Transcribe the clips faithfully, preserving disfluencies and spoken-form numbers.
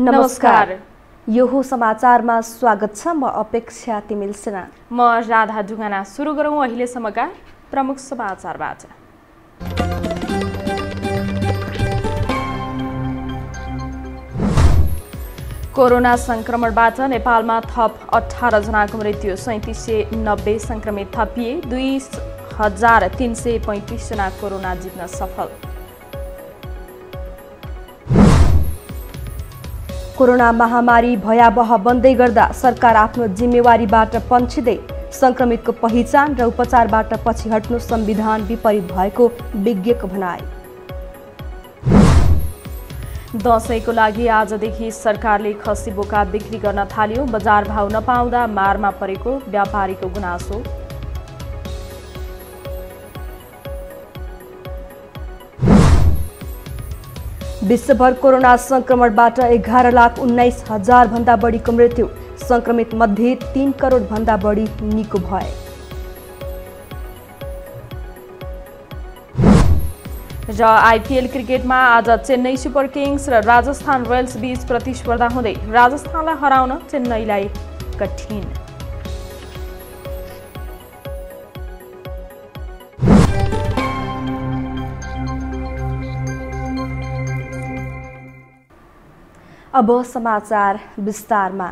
नमस्कार। यो हो समाचारमा स्वागत छ। म अपेक्षा तिमिल सिन्हा। म राधा ढुङ्गाना। सुरु गरौँ अहिलेसम्मका प्रमुख समाचारबाट। कोरोना संक्रमणबाट नेपालमा थप अठार जनाको मृत्यु, सैंतिस सय नब्बे संक्रमित थपिए, दुई हजार तीन सय पैंतिस जना कोरोना जित्न सफल। कोरोना महामारी भयावह बन्दै गर्दा सरकार आफ्नो जिम्मेवारीबाट पन्छिँदै संक्रमितको पहिचान र उपचारबाट पछि हट्नु संविधान विपरीत भएको विज्ञको भनाई। दशैंको लागि आजदेखि सरकारले खसी बोका बिक्री गर्न थाल्यो, बजार भाव नपाउँदा मारमा परेको व्यापारीको गुनासो। विश्वभर कोरोना संक्रमणबाट एघार लाख उन्नाइस हजार भन्दा बढीको मृत्यु, संक्रमित मध्ये तीन करोड भन्दा बढी निको भए। र आइपिएल क्रिकेटमा आज चेन्नई सुपर किङ्स र राजस्थान रोयल्स बीच प्रतिस्पर्धा हुँदै राजस्थानलाई हराउन चेन्नईलाई कठिन। अब समाचार विस्तारमा।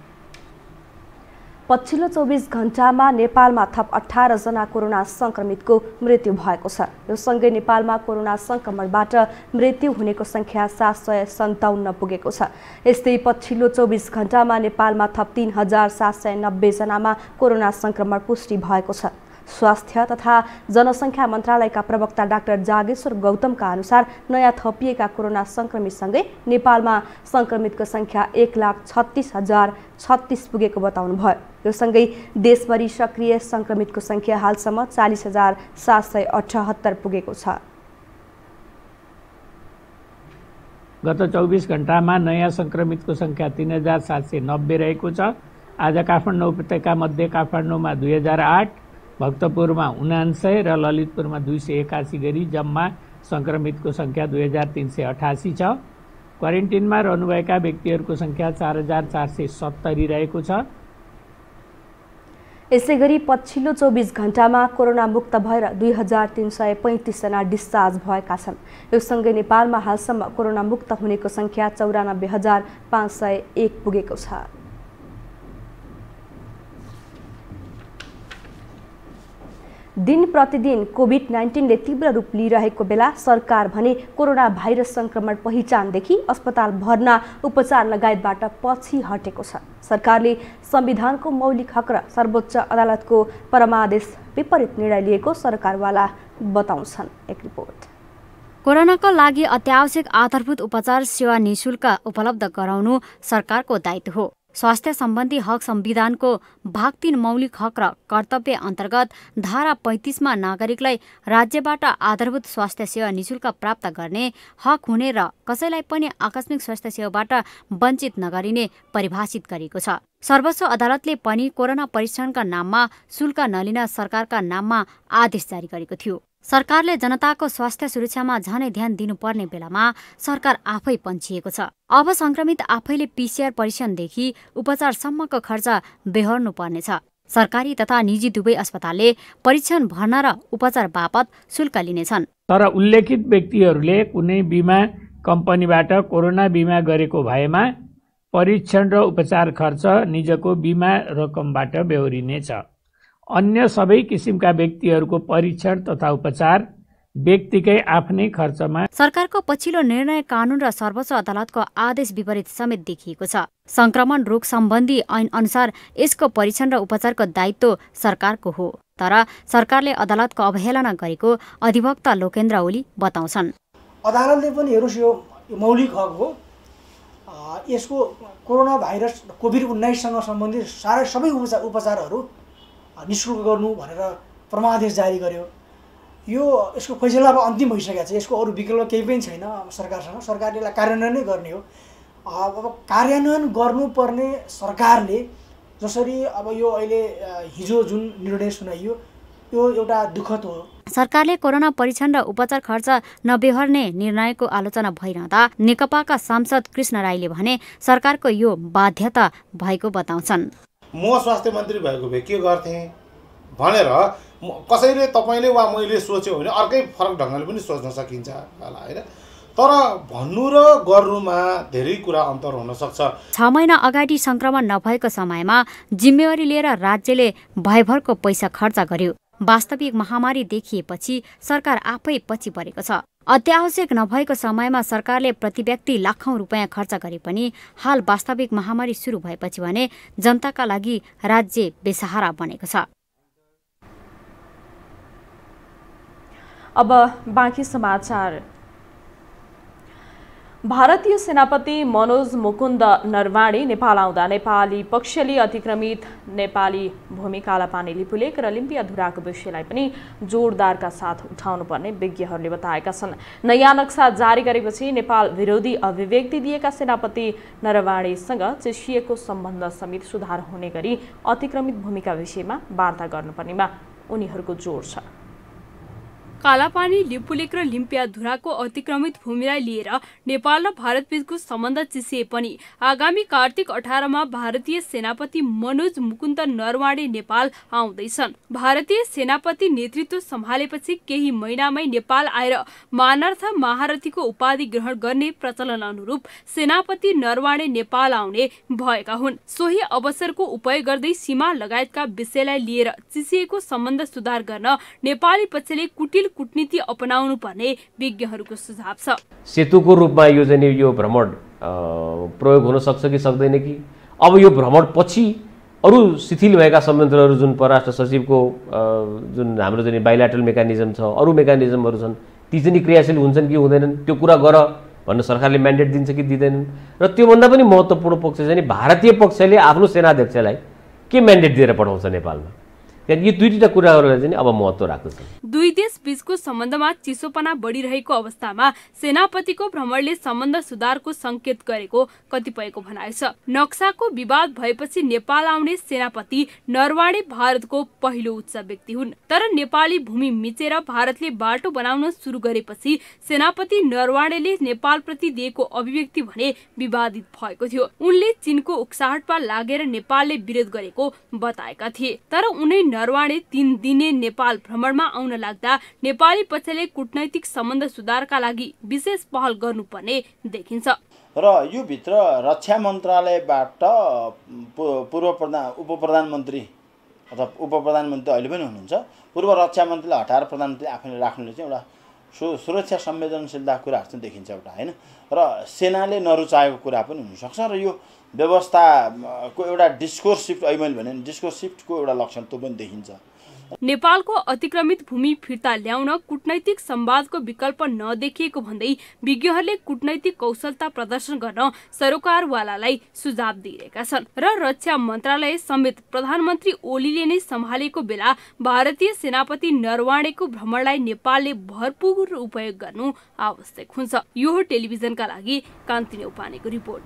पछिल्लो चौबिस घण्टामा नेपालमा थप अठार जना कोरोना संक्रमितको मृत्यु भएको छ। यो सँगै नेपालमा कोरोना संक्रमणबाट मृत्यु हुनेको संख्या सात सय सन्ताउन्न पुगेको छ। यस्तै पछिल्लो चौबिस घण्टामा नेपालमा थप तीन हजार सात सय नब्बे जनामा कोरोना संक्रमण पुष्टि भएको छ। स्वास्थ्य तथा जनसङ्ख्या मन्त्रालयका प्रवक्ता डाक्टर जागेश्वर गौतमका अनुसार नयाँ थपिएका कोरोना संक्रमितसँगै नेपालमा संक्रमितको संख्या एक लाख छत्तीस हजार छत्तीस पुगेको बताउनु भयो। यो सँगै देशभरि सक्रिय संक्रमितको संख्या हालसम्म चालिस हजार सात सय अठहत्तर पुगेको छ। गत चौबिस घण्टामा नयाँ संक्रमितको संख्या तीन हजार सात सय नब्बे रहेको छ। आज काठमाडौँ उपत्यका मध्ये काठमाडौँमा दुई हजार आठ, भक्तपुरमा उनान्सय र ललितपुरमा दुई सय एकासी गरी जम्मा संक्रमितको संख्या दुई हजार तीन सय अठासी छ। क्वारेन्टिनमा रहनुभएका व्यक्तिहरूको संख्या चार हजार चार सय सत्तरी रहेको छ। यसै गरी पछिल्लो चौबिस घण्टामा कोरोना मुक्त भएर दुई हजार तीन सय पैंतिस जना डिस्चार्ज भएका छन्। यो सँगै नेपालमा हालसम्म कोरोना मुक्त हुनेको संख्या चौरानब्बे हजार पाँच सय एक पुगेको छ। दिन प्रतिदिन कोभिड नाइन्टिनले तीव्र रूप लिइरहेको बेला सरकार भने कोरोना भाइरस संक्रमण पहिचानदेखि अस्पताल भर्ना उपचार लगायतबाट पछि हटेको छ। सरकारले संविधानको मौलिक हक र सर्वोच्च अदालतको परमादेश विपरीत निर्णय लिएको सरकारवाला बताउँछन्। एक रिपोर्ट। कोरोनाका लागि अत्यावश्यक आधारभूत उपचार सेवा निशुल्क उपलब्ध गराउनु सरकारको दायित्व हो। स्वास्थ्य सम्बन्धी हक संविधानको भाग तीन मौलिक हक र कर्तव्य अन्तर्गत धारा पैंतिसमा नागरिकलाई राज्यबाट आधारभूत स्वास्थ्य सेवा निशुल्क प्राप्त गर्ने हक हुने र कसैलाई पनि आकस्मिक स्वास्थ्य सेवाबाट वञ्चित नगरिने परिभाषित गरिएको छ। सर्वोच्च अदालतले पनि कोरोना परीक्षणका नाममा शुल्क नलिन सरकारका नाममा आदेश जारी गरेको थियो। सरकारले जनताको स्वास्थ्य सुरक्षामा झनै ध्यान दिनुपर्ने बेलामा सरकार आफै पन्छिएको छ। अब संक्रमित आफैले पीसीआर परीक्षणदेखि उपचारसम्मको खर्च बेहोर्नु पर्नेछ। सरकारी तथा निजी दुवै अस्पतालले परीक्षण भर्ना र उपचार बापत शुल्क लिनेछन्। तर उल्लेखित व्यक्तिहरूले कुनै बिमा कम्पनीबाट कोरोना बिमा गरेको भएमा परीक्षण र उपचार खर्च निजको बिमा रकमबाट बेहोरिनेछ। अन्य सबै किसिमका व्यक्तिहरूको परीक्षण तथा उपचार व्यक्तिकै आफ्नै खर्चमा। सरकारको पछिल्लो निर्णय कानून र सर्वोच्च अदालतको आदेश विपरीत समेत देखिएको छ। संक्रमण रोग सम्बन्धी ऐन अनुसार यसको परीक्षण र उपचारको दायित्व सरकारको हो। तर सरकारले अदालतको अवहेलना गरेको अधिवक्ता लोकेन्द्र ओली बताउँछन्। अदालतले पनि हेर्नुहोस्, यो मौलिक हक हो। यसको कोरोना भाइरस कोभिड उन्नाइससँग सम्बन्धित सारा सबै उपचार उपचारहरू निःशुल्क गर्नु भनेर परमादेश जारी गर्यो। यो यसको फैसला अब अन्तिम भइसकेको छ। यसको अरू विकल्प केही पनि छैन सरकारसँग। सरकारले यसलाई कार्यान्वयन नै गर्ने हो। अब कार्यान्वयन गर्नुपर्ने सरकारले जसरी अब यो अहिले हिजो जुन निर्णय सुनाइयो यो एउटा दुःखद हो। सरकारले कोरोना परीक्षण र उपचार खर्च नबेहोर्ने निर्णयको आलोचना भइरहँदा नेकपाका सांसद कृष्ण राईले भने सरकारको यो बाध्यता भएको बताउँछन्। म स्वास्थ्य मन्त्री भएको भए के गर्थे भनेर कसैले तपाईले वा मैले सोच्यो भने अर्कै फरक ढङ्गले पनि सोच्न सकिन्छ होला हैन, तर भन्नु र गर्नुमा धेरै कुरा अन्तर हुन सक्छ। छ महिना अगाडि संक्रमण नभएको समयमा जिम्मेवारी लिएर राज्यले भयभरको पैसा खर्च गर्यो। वास्तविक महामारी देखिएपछि सरकार आफै पछि परेको छ। अत्यावश्यक नभएको समयमा सरकारले प्रति व्यक्ति लाखौं रुपियाँ खर्च गरे पनि हाल वास्तविक महामारी सुरु भएपछि भने जनताका लागि राज्य बेसहारा बनेको छ। अब बाँकी समाचार। भारतीय सेनापति मनोज मुकुन्द नरवाणे नेपाल आउँदा नेपाली पक्षले अतिक्रमित नेपाली भूमि कालापानी लिपुलेक र लिम्पियाधुराको विषयलाई पनि जोडदारका साथ उठाउनुपर्ने विज्ञहरूले बताएका छन्। नयाँ नक्सा जारी गरेपछि नेपाल विरोधी अभिव्यक्ति दिएका सेनापति नरवाणेसँग चिसिएको सम्बन्ध समेत सुधार हुने गरी अतिक्रमित भूमिका विषयमा वार्ता गर्नुपर्नेमा उनीहरूको जोड छ। कालापानी लिपुलेक र लिम्पियाधुराको अतिक्रमित भूमिलाई लिएर नेपाल र भारतबीचको सम्बन्ध चिसिए पनि आगामी कार्तिक अठारमा भारतीय सेनापति मनोज मुकुन्द नरवाणे नेपाल आउँदैछन्। भारतीय सेनापति नेतृत्व सम्हालेपछि केही महिनामै नेपाल आएर मानार्थ महारथीको उपाधि ग्रहण गर्ने प्रचलन अनुरूप सेनापति नरवाणे नेपाल आउने भएका हुन्। सोही अवसरको उपयोग गर्दै सीमा लगायतका विषयलाई लिएर चिसिएको सम्बन्ध सुधार गर्न नेपाली पक्षले कुटिल कूटनीति अपनाउनु पर्ने विज्ञहरूको सुझाव छ। सेतुको रूपमा यो चाहिँ यो भ्रमण प्रयोग हुन सक्छ कि सक्दैन कि, अब यो भ्रमण पछि अरू शिथिल भएका सम्बन्धहरू जुन परराष्ट्र सचिवको जुन हाम्रो चाहिँ बाइल्याटरल मेकानिजम छ, अरू मेकानिजमहरू छन्, ती चाहिँ क्रियाशील हुन्छन् कि हुँदैनन्, त्यो कुरा गर भन्न सरकारले म्यान्डेट दिन्छ कि दिँदैनन्। र त्योभन्दा पनि महत्त्वपूर्ण पक्ष चाहिँ भारतीय पक्षले आफ्नो सेनाध्यक्षलाई के म्यान्डेट दिएर पठाउँछ नेपालमा, यी दुईटा कुराहरूलाई चाहिँ अब महत्त्व राख्दछ। दुई देश बीचको सम्बन्धमा चिसोपना बढिरहेको अवस्थामा सेनापतिको भ्रमणले सम्बन्ध सुधारको संकेत गरेको कतिपयको भनाइ छ। नक्साको विवाद भएपछि नेपाल आउने सेनापति नरवाणे भारतको पहिलो उच्च व्यक्ति हुन्, तर नेपाली भूमि मिचेर भारतले बाटो बनाउन सुरु गरेपछि सेनापति नरवाणेले नेपालप्रति दिएको अभिव्यक्ति भने विवादित भएको थियो। उनले चीनको उक्साहटमा लागेर नेपालले विरोध गरेको बताएका थिए, तर उनै नरवाणे तीन दिने नेपाल भ्रमणमा आउन लाग्दा नेपाली पक्षले कूटनैतिक सम्बन्ध सुधारका लागि विशेष पहल गर्नुपर्ने देखिन्छ। र यो भित्र रक्षा मन्त्रालयबाट पूर्व प्रधान उप प्रधानमन्त्री अथवा उप प्रधानमन्त्री अहिले पनि हुनुहुन्छ, पूर्व रक्षा मन्त्रीलाई हटाएर प्रधानमन्त्री आफैले राख्नुले चाहिँ एउटा सु सुरक्षा संवेदनशीलता कुराहरू चाहिँ देखिन्छ एउटा हैन, र सेनाले नरुचाएको कुरा पनि हुनसक्छ। र यो व्यवस्थाको एउटा डिस्कोर्स शिफ्ट अहिले मैले भने डिस्कोर्स शिफ्टको एउटा लक्षण त्यो पनि देखिन्छ। नेपालको अतिक्रमित भूमि फिर्ता ल्याउन कूटनैतिक संवादको विकल्प नदेखिएको भन्दै विज्ञहरूले कूटनैतिक कौशलता प्रदर्शन गर्न सरोकारवालालाई सुझाव दिइरहेका छन्। र रक्षा मन्त्रालय समेत प्रधानमन्त्री ओलीले नै सम्हालेको बेला भारतीय सेनापति नरवाणेको भ्रमणलाई नेपालले भरपूर उपयोग गर्नु आवश्यक हुन्छ। यो टेलिभिजनका लागि कान्ति नेउपानेको रिपोर्ट।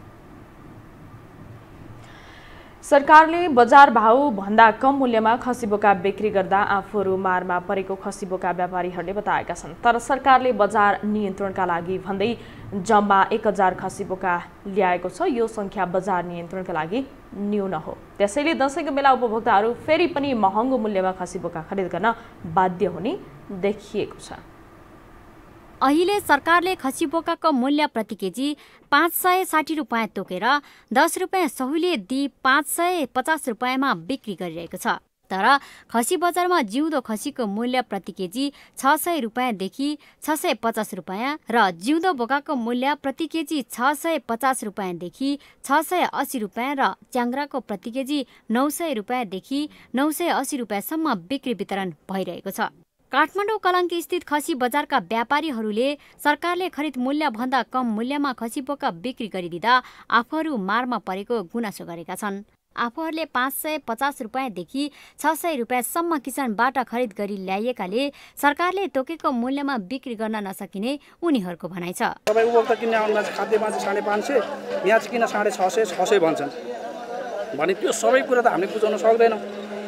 सरकारले बजार भाउ भन्दा कम मूल्यमा खसी बोका बिक्री गर्दा आफूहरू मारमा परेको खसी बोका व्यापारीहरूले बताएका छन्। तर सरकारले बजार नियन्त्रणका लागि भन्दै जम्मा एक हजार खसी बोका ल्याएको छ। यो संख्या बजार नियन्त्रणका लागि न्यून हो, त्यसैले दशैंको बेला उपभोक्ताहरू फेरि पनि महँगो मूल्यमा खसी बोका खरिद गर्न बाध्य हुने देखिएको छ। अहिले सरकारले खसी बोकाको मूल्य प्रति केजी पाँच सय साठी रुपियाँ तोकेर दस रुपियाँ सहुलियत दिई पाँच सय पचास रुपियाँमा बिक्री गरिरहेको छ। तर खसी बजारमा जिउँदो खसीको मूल्य प्रति केजी छ सय रुपियाँदेखि छ सय पचास रुपियाँ र जिउँदो बोकाको मूल्य प्रति केजी छ सय पचास रुपियाँदेखि छ सय अस्सी रुपियाँ र च्याङ्ग्राको प्रति केजी नौ सय रुपियाँदेखि नौ सय अस्सी रुपियाँसम्म बिक्री वितरण भइरहेको छ। काठमाडौँ कलङ्की स्थित खसी बजारका व्यापारीहरूले सरकारले खरिद मूल्य भन्दा कम मूल्यमा खसी बोका बिक्री गरिदिँदा आफूहरू मारमा परेको गुनासो गरेका छन्। आफूहरूले पाँच सय पचास रुपियाँदेखि छ सय रुपियाँसम्म किसानबाट खरिद गरी ल्याइएकाले सरकारले तोकेको मूल्यमा बिक्री गर्न नसकिने उनीहरूको भनाइ छ। तपाईँ उपभोक्ता किन्ने आउनुमा खाद्यमा चाहिँ साढे पाँच सय, यहाँ चाहिँ किन साढे छ सय छ सय भन्छन् भने त्यो सबै कुरा त हामीले बुझाउन सक्दैनौँ।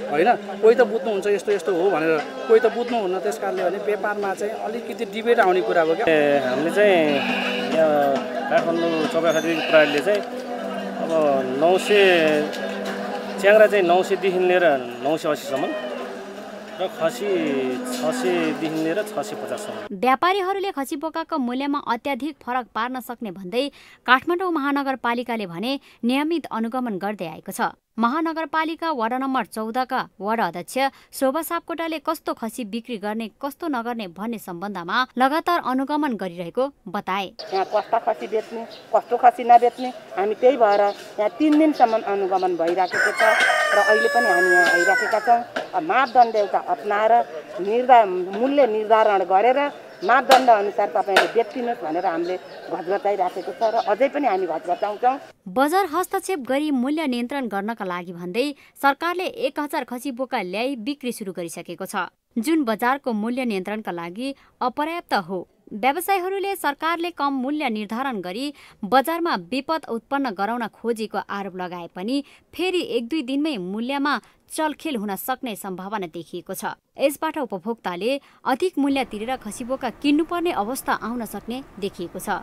होइन कोही त बुझ्नुहुन्छ यस्तो यस्तो हो भनेर कोही त बुझ्नुहुन्न त्यस कारणले भने व्यापारमा चाहिँ अलिकति डिबेट आउने कुरा हो क्या हामीले चाहिँ यहाँ काठमाडौँ चौपाखाती प्रहरीले चाहिँ अब नौ सय च्याङ्रा चाहिँ नौ सयदेखि लिएर नौ सय असीसम्म र खसी छ सयदेखि लिएर छ सय पचाससम्म। व्यापारीहरूले खसी बोकाको मूल्यमा अत्याधिक फरक पार्न सक्ने भन्दै काठमाडौँ महानगरपालिकाले भने नियमित अनुगमन गर्दै आएको छ। महानगरपालिका वडा नम्बर चौधका वडा अध्यक्ष शोभा सापकोटाले कस्तो खसी बिक्री गर्ने कस्तो नगर्ने भन्ने सम्बन्धमा लगातार अनुगमन गरिरहेको बताए। यहाँ कस्ता खसी बेच्ने कस्तो खसी नबेच्ने हामी त्यही भएर यहाँ तीन दिनसम्म अनुगमन भइराखेको छ र अहिले पनि हामी यहाँ आइराखेका छौँ। मापदण्ड एउटा अपनाएर निर्धार मूल्य निर्धारण गरेर मापदण्ड अनुसार तपाईँले बेचिदिनुहोस् भनेर हामीले घचघचाइराखेको छ र अझै पनि हामी घचघचाउँछौँ। बजार हस्तक्षेप गरी मूल्य नियन्त्रण गर्नका लागि भन्दै सरकारले एक हजार खसी बोका ल्याई बिक्री सुरु गरिसकेको छ, जुन बजारको मूल्य नियन्त्रणका लागि अपर्याप्त हो। व्यवसायीहरूले सरकारले कम मूल्य निर्धारण गरी बजारमा विपद उत्पन्न गराउन खोजेको आरोप लगाए पनि फेरि एक दुई दिनमै मूल्यमा चलखेल हुन सक्ने सम्भावना देखिएको छ। यसबाट उपभोक्ताले अधिक मूल्य तिरेर खसीबोका किन्नुपर्ने अवस्था आउन सक्ने देखिएको छ।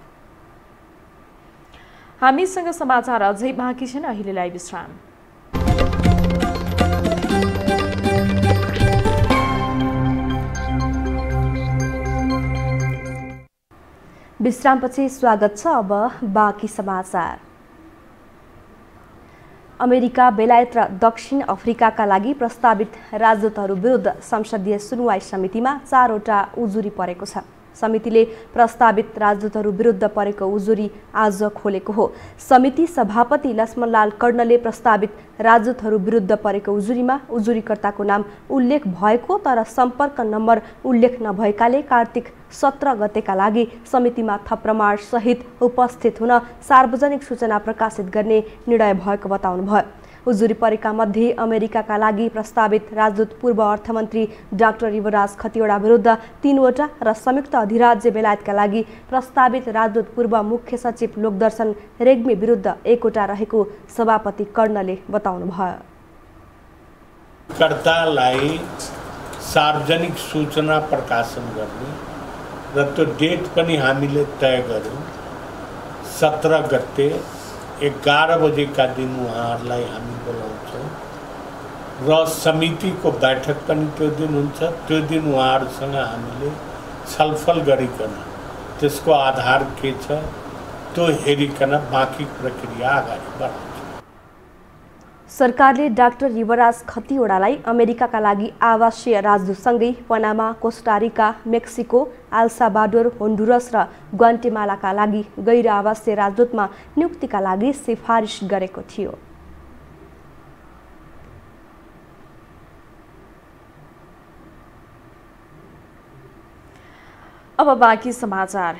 हामीसँग समाचार अझै बाँकी छन्, अहिलेलाई विश्राम। विश्रामपछि स्वागत छ। अब बाँकी समाचार। अमेरिका, बेलायत र दक्षिण अफ्रिकाका लागि प्रस्तावित राजदूतहरू विरुद्ध संसदीय सुनवाई समितिमा चारवटा उजुरी परेको छ। समितिले प्रस्तावित राजदूतहरू विरुद्ध परेको उजुरी आज खोलेको हो। समिति सभापति लक्ष्मणलाल कर्णले प्रस्तावित राजदूतहरू विरुद्ध परेको उजुरीमा उजुरीकर्ताको नाम उल्लेख भएको तर सम्पर्क नम्बर उल्लेख नभएकाले कार्तिक सत्र गतेका लागि समितिमा थप प्रमाण सहित उपस्थित हुन सार्वजनिक सूचना प्रकाशित गर्ने निर्णय भएको बताउनुभयो। उजुरी परेका मध्ये अमेरिकाका लागि प्रस्तावित राजदूत पूर्व अर्थमन्त्री डाक्टर युवराज खतिवडा विरुद्ध तीनवटा र संयुक्त अधिराज्य बेलायतका लागि प्रस्तावित राजदूत पूर्व मुख्य सचिव लोकदर्शन रेग्मी विरुद्ध एकवटा रहेको सभापति कर्णले बताउनुभयो। कर्तालाई सार्वजनिक सूचना प्रकाशन गर्ने र त्यो डेट पनि हामीले तय गर्यौँ। सत्र गते एघार बजेका दिन उहाँहरूलाई हामी बोलाउँछौँ र समितिको बैठक पनि त्यो दिन हुन्छ। त्यो दिन उहाँहरूसँग हामीले छलफल गरिकन त्यसको आधार के छ त्यो हेरिकन बाँकी प्रक्रिया अगाडि बढाउँछ। सरकारले डाक्टर युवराज खतिवडालाई अमेरिकाका लागि आवासीय राजदूतसँगै Panama, Costa Rica, Mexico, El Salvador, Honduras र ग्वाटेमालाका लागि गैर आवासीय राजदूतमा नियुक्तिका लागि सिफारिस गरेको थियो। अब बाँकी समाचार।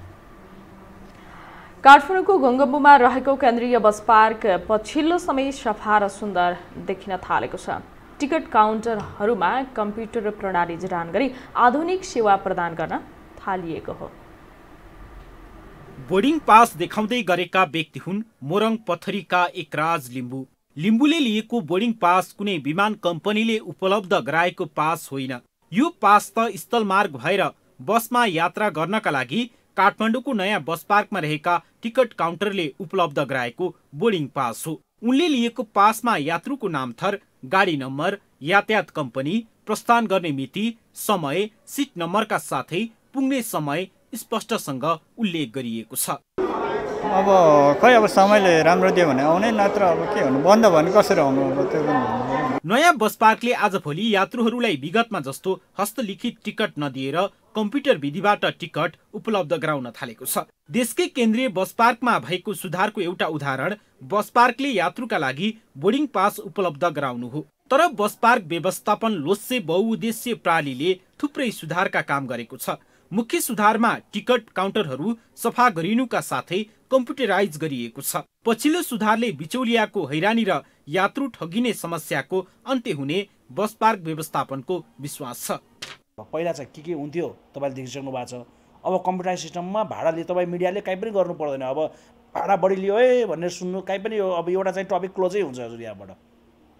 काठमाडौँको गङ्गम्बुमा रहेको केन्द्रीय बस पार्क पछिल्लो समय सफा र सुन्दर देखिन थालेको छ। टिकट काउन्टरहरूमा कम्प्युटर प्रणाली जडान गरी आधुनिक सेवा प्रदान गर्न थालिएको हो। बोर्डिङ पास देखाउँदै गरेका व्यक्ति हुन् मोरङ पथरीका एकराज लिम्बू। लिम्बूले लिएको बोर्डिङ पास कुनै विमान कम्पनीले उपलब्ध गराएको पास होइन। यो पास त स्थलमार्ग भएर बसमा यात्रा गर्नका लागि काठमाडौँको नयाँ बस पार्कमा रहेका टिकट काउन्टरले उपलब्ध गराएको बोर्डिङ पास हो। उनले लिएको पासमा यात्रुको नाम थर, गाडी नम्बर, यातायात कम्पनी, प्रस्थान गर्ने मिति, समय, सिट नम्बरका साथै पुग्ने समय स्पष्टसँग उल्लेख गरिएको छ। अब खै अब समयले राम्रो दियो भने आउने, नत्र अब के भन्नु, बन्द भने कसरी आउनु, अब त्यो पनि। नयाँ बस पार्कले आजभोलि यात्रुहरूलाई विगतमा जस्तो हस्तलिखित टिकट नदिएर कम्प्युटर विधिबाट टिकट उपलब्ध गराउन थालेको छ। देशकै केन्द्रीय बस पार्कमा भएको सुधारको एउटा उदाहरण बस पार्कले यात्रुका लागि बोर्डिङ पास उपलब्ध गराउनु हो। तर बस पार्क व्यवस्थापन लोस्से बहुउद्देश्य प्रणालीले थुप्रै सुधारका काम गरेको छ। मुख्य सुधारमा टिकट काउन्टरहरू सफा गरिनुका साथै कम्प्युटराइज गरिएको छ। पछिल्लो सुधारले बिचौलियाको हैरानी र यात्रु ठगिने समस्याको अन्त्य हुने बस पार्क व्यवस्थापनको विश्वास छ। पहिला चाहिँ के के हुन्थ्यो तपाईँले देखिसक्नु भएको छ। अब कम्प्युटराइज सिस्टममा भाडा लिए तपाईँ मिडियाले काहीँ पनि गर्नु पर्दैन। अब भाडा बढी लियो है भनेर सुन्नु काहीँ पनि, अब एउटा चाहिँ टपिक क्लोजै हुन्छ हजुर यहाँबाट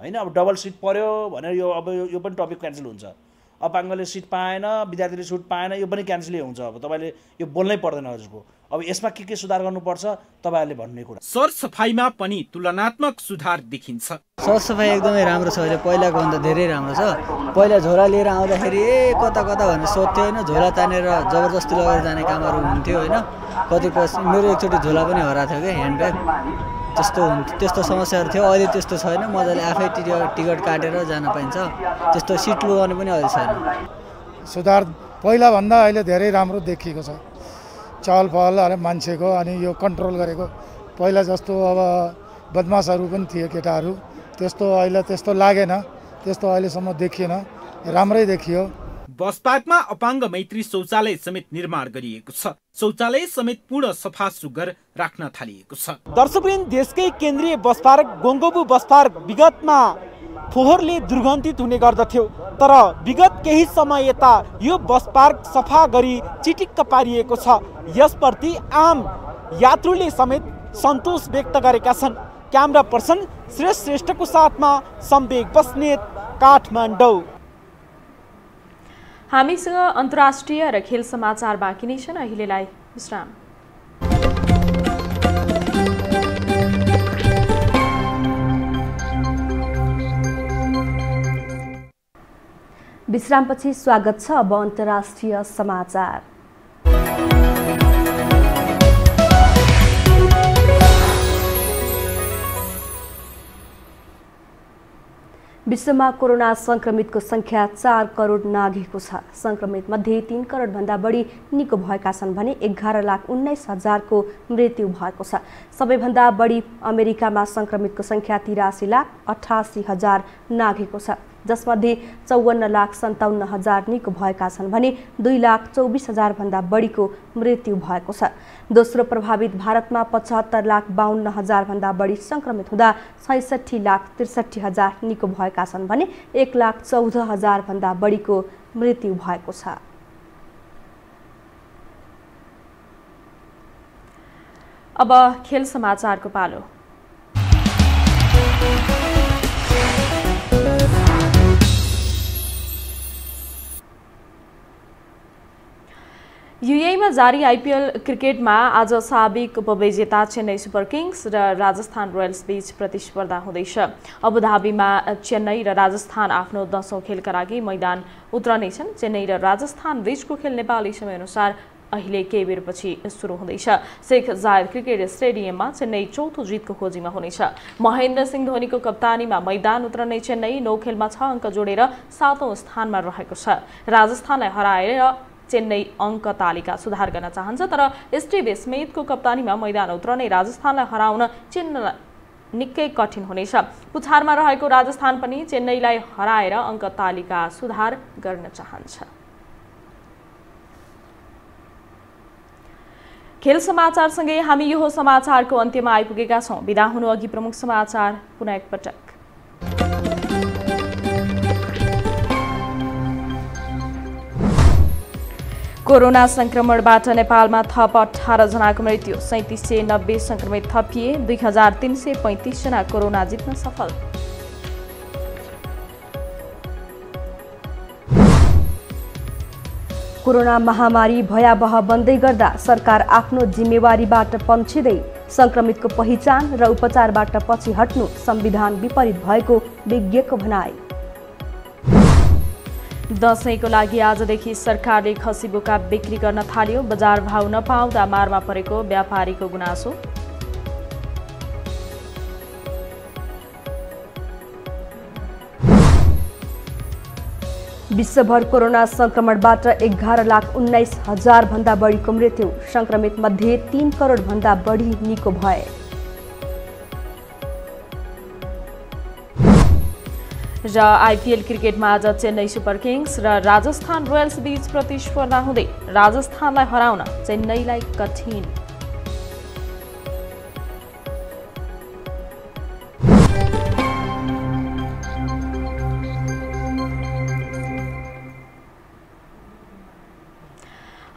होइन। अब डबल सिट पर्यो भनेर यो अब यो पनि टपिक क्यान्सल हुन्छ। अपाङ्गले सिट पाएन, विद्यार्थीले छुट पाएन, यो पनि क्यान्सलै हुन्छ। अब तपाईँले यो बोल्नै पर्दैन हजुरको। अब यसमा के के सुधार गर्नुपर्छ तपाईँहरूले भन्ने कुरा। सरसफाइमा पनि तुलनात्मक सुधार देखिन्छ। सरसफाइ एकदमै राम्रो छ, अहिले पहिलाको भन्दा धेरै राम्रो छ। पहिला झोला लिएर आउँदाखेरि ए कता कता भनेर सोध्थ्यो होइन, झोला तानेर जबरजस्ती लगेर जाने कामहरू हुन्थ्यो होइन। कतिपय मेरो एकचोटि झोला पनि हराएको थियो क्या, ह्यान्ड ब्याग त्यस्तो हुन्थ्यो, त्यस्तो समस्याहरू थियो। अहिले त्यस्तो छैन, मजाले आफै टिकट टिकट काटेर जान पाइन्छ। त्यस्तो सिट लगाउने पनि अहिले छैन। सुधार पहिलाभन्दा अहिले धेरै राम्रो देखिएको छ। चहल पहल अरे मान्छेको अनि यो कन्ट्रोल गरेको। पहिला जस्तो अब बदमासहरू पनि थिए केटाहरू, त्यस्तो अहिले त्यस्तो लागेन, त्यस्तो अहिलेसम्म देखिएन, राम्रै देखियो। बस पार्कमा अपाङ्ग मैत्री शौचालय समेत निर्माण गरिएको छ। शौचालय समेत पूर्ण सफा सुग्घर राख्न थालिएको छ। दर्शकवृन्द, देशकै केन्द्रीय बस पार्क गोङ्गोबु बस पार्क विगतमा फोहोरले दुर्गन्धित हुने गर्दथ्यो, तर विगत केही समय यता यो बस पार्क सफा गरी चिटिक्क पारिएको छ। यसप्रति आम यात्रुले समेत सन्तोष व्यक्त गरेका छन्। क्यामेरा पर्सन श्रेष्ठ श्रेष्ठको साथमा सम्वेक बस्नेत, काठमाडौँ। हामीसँग अन्तर्राष्ट्रिय र खेल समाचार बाँकी नै छन्। अहिलेलाई विश्राम। विश्रामपछि स्वागत छ। अब अन्तर्राष्ट्रिय समाचार। विश्वमा कोरोना संक्रमितको संख्या चार करोड नाघेको छ। संक्रमित मध्ये तीन करोड भन्दा बढी निको भएका छन् भने एघार लाख उन्नाइस हजारको मृत्यु भएको छ। सबैभन्दा बढी अमेरिकामा संक्रमितको संख्या तिरासी लाख अठासी हजार नाघेको छ, जसमध्ये चौवन्न लाख सन्ताउन्न हजार निको भएका छन् भने दुई लाख चौबिस हजार भन्दा बढीको मृत्यु भएको छ। दोस्रो प्रभावित भारतमा पचहत्तर लाख बाहन्न हजार भन्दा बढी संक्रमित हुँदा छैसठी लाख त्रिसठी हजार निको भएका छन् भने एक लाख चौध हजार भन्दा बढीको मृत्यु भएको छ। अब खेल समाचारको पालो। युएईमा जारी आइपिएल क्रिकेटमा आज साबिक उपविजेता चेन्नई सुपर किङ्स र राजस्थान रोयल्स बीच प्रतिस्पर्धा हुँदैछ। अबुधाबीमा चेन्नई र राजस्थान आफ्नो दसौं खेलका लागि मैदान उत्रनेछन्। चेन्नई र राजस्थान बीचको खेल नेपाली समयअनुसार अहिले केही बेरपछि सुरु हुँदैछ। शेख जायद क्रिकेट स्टेडियममा चेन्नई चौथो जितको खोजीमा हुनेछ। महेन्द्र सिंह धोनीको कप्तानीमा मैदान उत्रने चेन्नई नौ खेलमा छ अङ्क जोडेर सातौं स्थानमा रहेको छ। राजस्थानलाई हराएर चेन्नई अङ्क तालिका सुधार गर्न चाहन्छ, तर स्टिभ स्मिथको कप्तानीमा मैदान उत्रने राजस्थानलाई हराउन चेन्नईलाई निकै कठिन हुनेछ। पुछारमा रहेको राजस्थान पनि चेन्नईलाई हराएर अङ्क तालिका सुधार गर्न चाहन्छ। खेल समाचारसँगै हामी यो समाचारको अन्त्यमा आइपुगेका छौँ। बिदा हुनु अघि प्रमुख समाचार पुनः एकपटक। कोरोना संक्रमणबाट नेपालमा थप अठार जनाको मृत्यु, सैंतिस सय नब्बे संक्रमित थपिए, दुई हजार तीन सय पैंतिस जना कोरोना जित्न सफल। कोरोना महामारी भयावह बन्दै गर्दा सरकार आफ्नो जिम्मेवारीबाट पन्छिँदै संक्रमितको पहिचान र उपचारबाट पछि हट्नु संविधान विपरीत भएको विज्ञको भनाई। दशैंको लागि आजदेखि सरकारले खसी बोका बिक्री गर्न थाल्यो, बजार भाव नपाउँदा मारमा परेको व्यापारीको गुनासो। विश्वभर कोरोना संक्रमणबाट एघार लाख उन्नाइस हजार भन्दा बढीको मृत्यु, संक्रमित मध्ये तीन करोड भन्दा बढी निको भए। र आइपिएल क्रिकेटमा आज चेन्नई सुपर किङ्स र राजस्थान रोयल्स बीच प्रतिस्पर्धा हुँदै राजस्थानलाई हराउन चेन्नईलाई कठिन।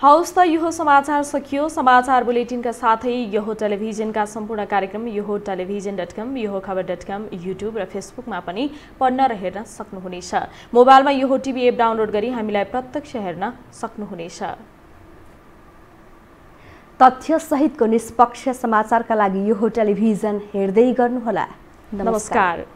हौस् त यो समाचार सकियो। समाचार बुलेटिनका साथै यो टेलिभिजनका सम्पूर्ण कार्यक्रम यो टेलिभिजन डट कम यो खबर डट कम युट्युब र फेसबुकमा पनि पढ्न र हेर्न सक्नुहुनेछ। मोबाइलमा यो टिभी एप डाउनलोड गरी हामीलाई प्रत्यक्ष हेर्न सक्नुहुनेछ। तथ्य सहितको निष्पक्ष समाचारका लागि यो टेलिभिजन हेर्दै गर्नुहोला। नमस्कार।